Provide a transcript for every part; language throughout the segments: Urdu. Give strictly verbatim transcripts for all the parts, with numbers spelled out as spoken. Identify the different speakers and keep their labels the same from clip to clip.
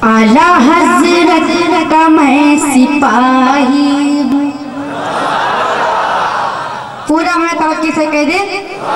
Speaker 1: اعلیٰ حضرت کا میں سپاہی ہوں. پورا میں توقع سے کہہ دیں.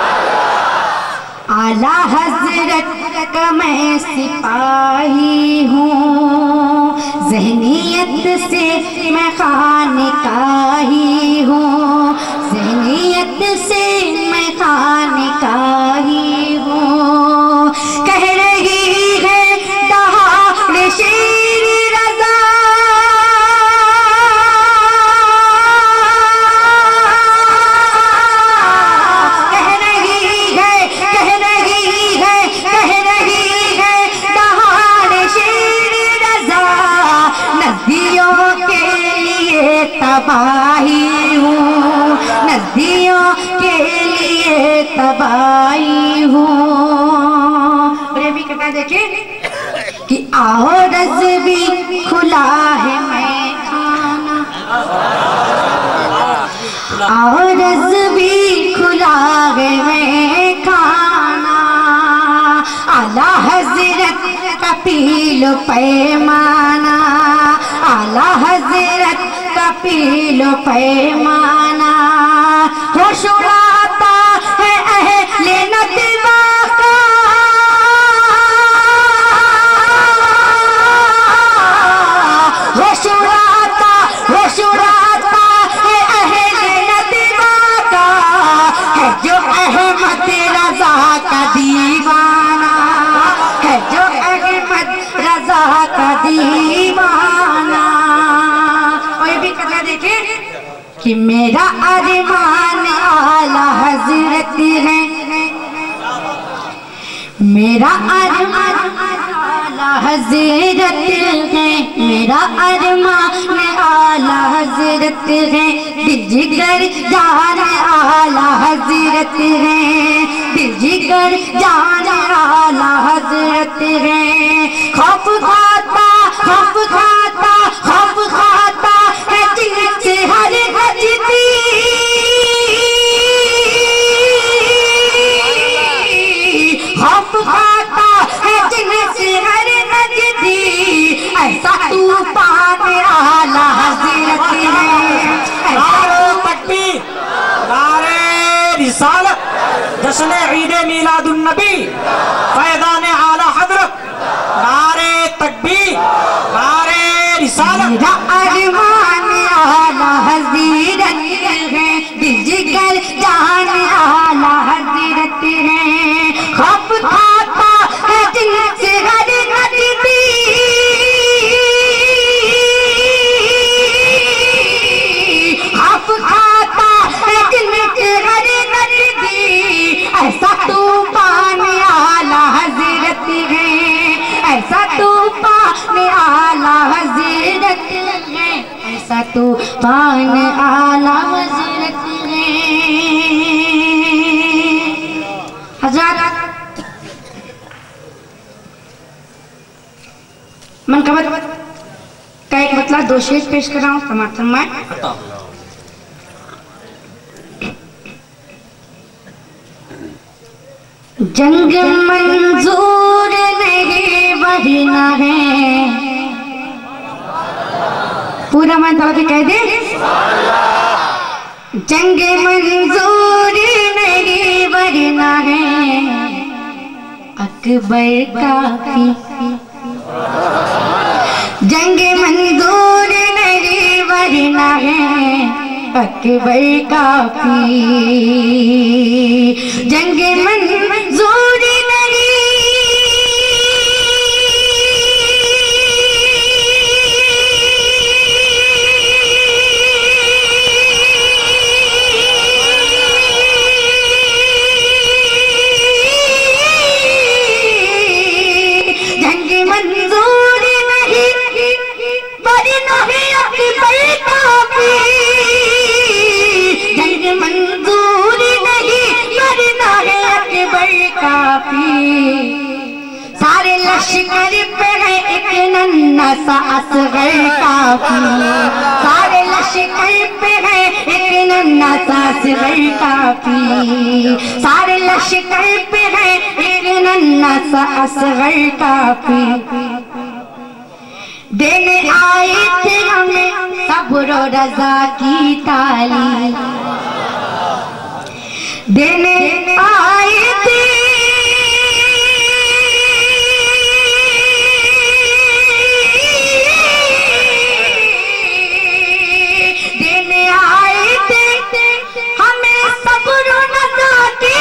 Speaker 1: اعلیٰ حضرت کا میں سپاہی ہوں, ذہنیت سے میں خانقاہی ہوں, ذہنیت سے میں خانقاہی ہوں. کہہ رہی ہے دہاڑ شیر رضا, کہہ رہی ہے کہہ رہی ہے کہہ رہی ہے دہاڑ شیر رضا, نزدیوں کے لیے تباہی ہوں, نزدیوں کے لیے تباہی ہوں. اور یہ بھی کہتا ہے دیکھیں کہ آؤ رز بھی کھلا ہے میں کھانا, آؤ رز بھی کھلا ہے میں کھانا, اعلیٰ حضرت کا پی لو پیمانہ, اعلیٰ حضرت کا پی لو پیمانہ. ہوش اڑاتا ہے اہل ندوہ کا, ہوش اڑاتا ہوش اڑاتا ہے اہل ندوہ کا, ہے جو احمد رضا کا دیوانہ, ہے جو احمد رضا کا دیوانہ. اور یہ بھی کہنا دیکھیں کہ میرا ارمان اعلیٰ حضرت ہے, میرا ارمان اعلیٰ حضرت ہے, میرا ارمان اعلیٰ حضرت ہے, دل جگر جان اعلیٰ حضرت ہے, دل جگر جان اعلیٰ حضرت ہے. خوف کھاتا خوف کھاتا خوف کھاتا ہے جن سے ہر نجدی, خوف کھاتا ہے جن سے ہر نجدی, ایسا طوفان اعلیٰ حضرت ہے.
Speaker 2: نعرہ تکبیر, نعرہ رسالت, جشن عید میلاد النبی, فیضان اعلیٰ حضرت. نعرہ تکبیر, نعرہ رسالت.
Speaker 1: میرا ارمان اعلیٰ حضرت ہے, دل جگر جان اعلیٰ حضرت ہے. خوف کھاتا ہے جن سے ہر نجدی, خوف کھاتا ہے جن سے ہر نجدی, ایسا طوفان اعلیٰ حضرت ہے, ایسا طوفان اعلیٰ حضرت ہے, ایسا طوفان اعلیٰ حضرت ہے. حضرات منقبت کا ایک مطلع دو شعر پیش کر رہا ہوں, سماعت فرمائیں. جنگ منظور نہیں ورنہ ہے, پورا میں توقع کہہ دیں. جنگ منظور نہیں ورنہ ہے, اکبر کافی, جنگ منظور نہیں ورنہ ہے, اکبر کافی, جنگ منظور نہیں جنگ منظور نہیں ورنہ ہے اکبر کافی, جنگ منظور نہیں ورنہ ہے اکبر کافی. سارے لشکر پہ ہے ایک ننھا سا اصغر کافی, سارے لشکر پہ ہے ایک ننھا سا اصغر کافی, سارے لشکر پہ ہے ایک ننھا سا اصغر کافی. دینے آئے تھے ہمیں صبر و رضا کی تعلیم، دینے آئے تھے دینے آئے تھے ہمیں صبر و رضا کی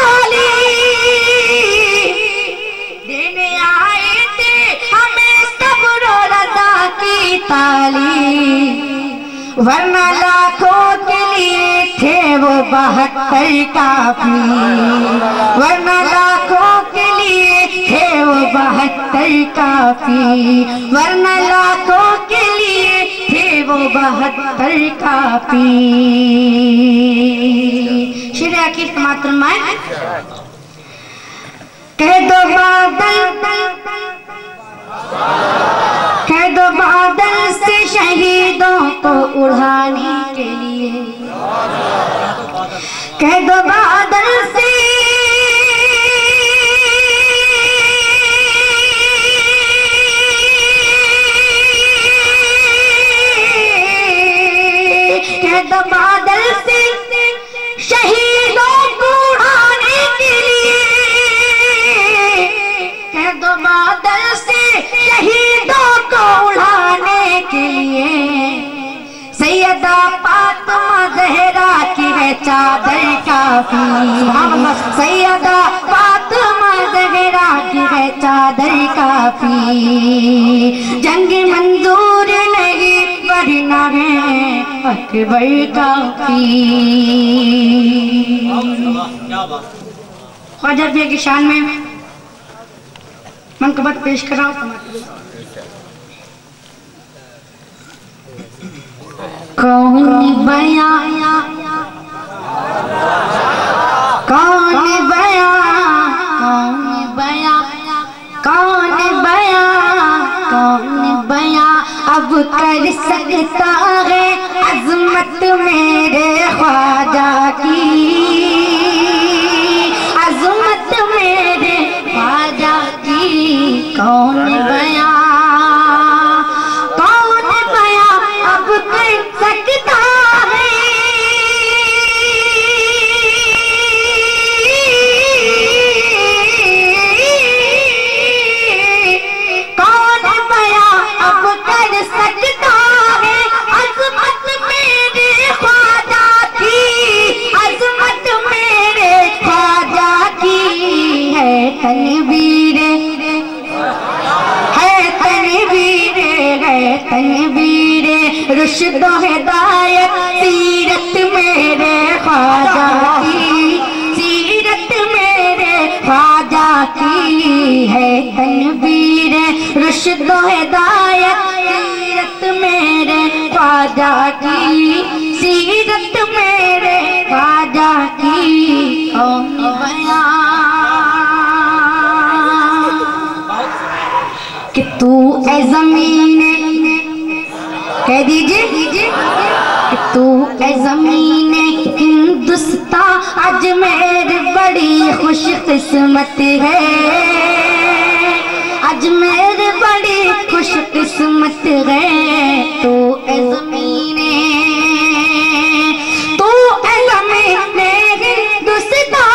Speaker 1: تعلیم، دینے آئے تھے ہمیں صبر و رضا کی تعلیم، ورنہ لاکھوں کے لیے تھے وہ بہتر کافی، ورنہ لاکھوں کے لیے تھے وہ بہتر کافی، ورنہ لاکھوں کے لیے تھے وہ بہتر کافی۔ شیر عقیل سماعت فرمائیں۔ کہہ دو بادل کہہ دو بادل سے شہیدوں کو اڑانے کے لیے، کہہ دو بادل سے کہہ دو بادل سے شہیدوں کو اڑانے کے لیے، کہہ دو بادل سے شہیدوں کو اڑانے کے لیے، سیدہ فاطمہ زہرا کی ہے چادر کافی، سیدہ فاطمہ زہرا کی ہے چادر کافی، جنگ منظور نہیں ورنہ ہے اکبر کافی۔ خواجہ ربیع کی شان میں منقبت پیش کر رہا ہوں۔ کون بیاں کون بیاں کون بیاں کون بیاں کون بیاں اب کر سکتا ہے عظمت میرے خواجہ کی، عظمت میرے خواجہ کی، کون بیاں کون بیاں اب کر سکتا ہے، کون بیاں اب کر سکتا ہے عظمت میرے خواجہ کی، عظمت میرے خواجہ کی، ہے تنویر ہے تنویر ہے تنویر رشد و ہدایت سیرت میرے خواجہ کی، سیرت میرے خواجہ کی، ہے تنویر رشد و ہدایت سیرت میرے خواجہ کی، سیرت میرے خواجہ کی، کون بیاں کہ تو اے زمین کہہ دیجئے کہ تو اے زمین ہندوستان اجمیر بڑی خوش قسمت ہے، اجمیر بڑی خوش قسمت ہے، تو اے زمین تو اے زمین ہندوستان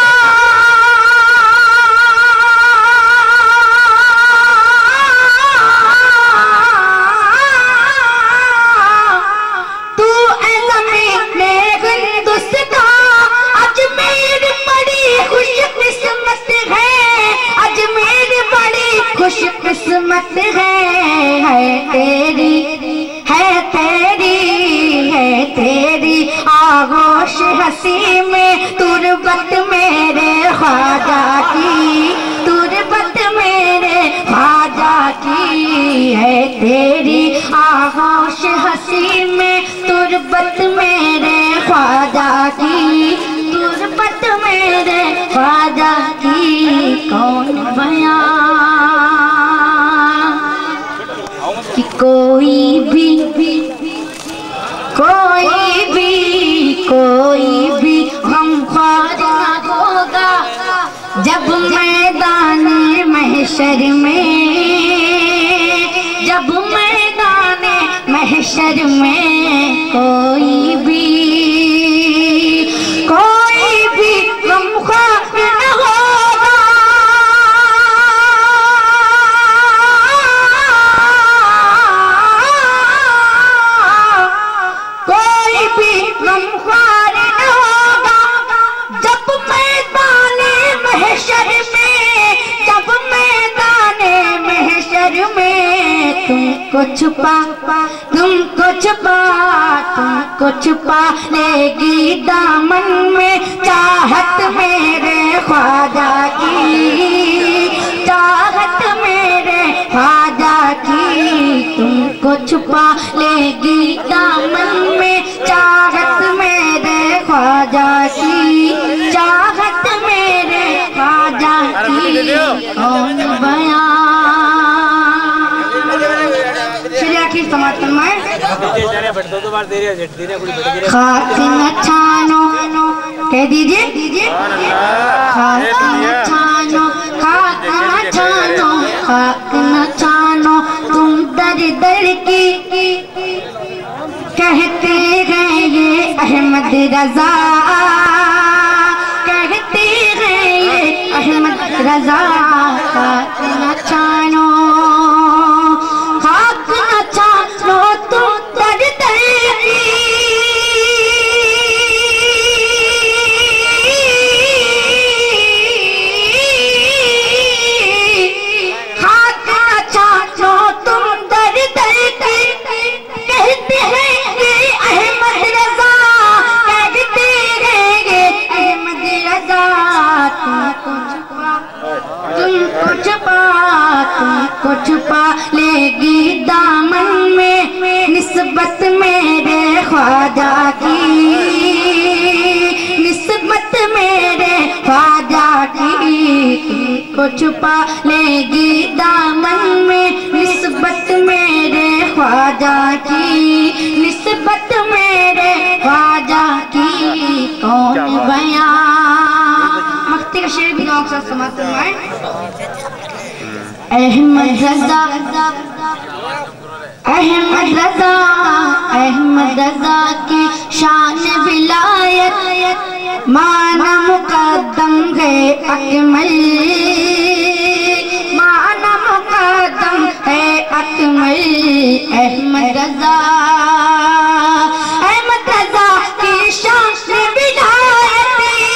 Speaker 1: خوش قسمت ہے، ہے تیری ہے تیری ہے تیری آغوش ہنسی میں تربت میرے خواجہ کی، تربت میرے خواجہ کی، ہے تیری آغوش ہنسی میں تربت میرے خواجہ کی، تربت میرے خواجہ کی، کون بیاں کہ کوئی بھی کوئی بھی کوئی بھی غمخوار نہ ہوگا جب میدان محشر میں، جب میدان محشر میں کوئی بھی کوئی بھی غمخوار نہ ہوگا کوئی بھی غمخوار نہ ہوگا جب میدان محشر میں جب میدان محشر میں تم کو چھپا تم کو چھپا تم کو چھپا لے گی دامن میں چاہت میرے خواجہ کی چاہت میرے خواجہ کی تم کو چھپا لے گی دامن میں چاہت میرے خواجہ کی چاہت میرے خواجہ کی کون بیان سماعت فرمائیں خاک نہ چھانو کہہ دیجئے خاک نہ چھانو خاک نہ چھانو خاک نہ چھانو تم در در کی کہتے ہیں یہ احمد رضا کہتے ہیں یہ احمد رضا خاک نہ چھانو کو چھپا لے گی دامن میں نسبت میرے خواجہ کی نسبت میرے خواجہ کی کو چھپا لے گی دامن میں نسبت میرے خواجہ کی نسبت میرے خواجہ کی کون بیان مختی کا شعر بھی لوگ ساتھ سماعت فرمائیں احمد رضا احمد رضا احمد رضا کی شان ولایت معنی مقدم ہے اکمل معنی مقدم ہے اکمل احمد رضا احمد رضا کی شان ولایت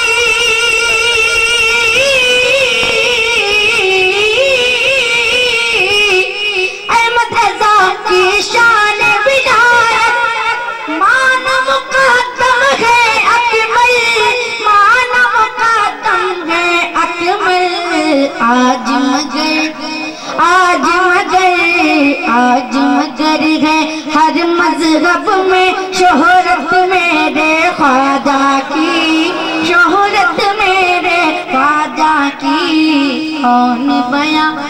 Speaker 1: کی شان ولایت معنی مقدم ہے اکمل معنی مقدم ہے اکمل آج مگر آج مگر آج مگر ہے ہر مذہب میں شہرت میرے خواجہ کی شہرت میرے خواجہ کی کون بیان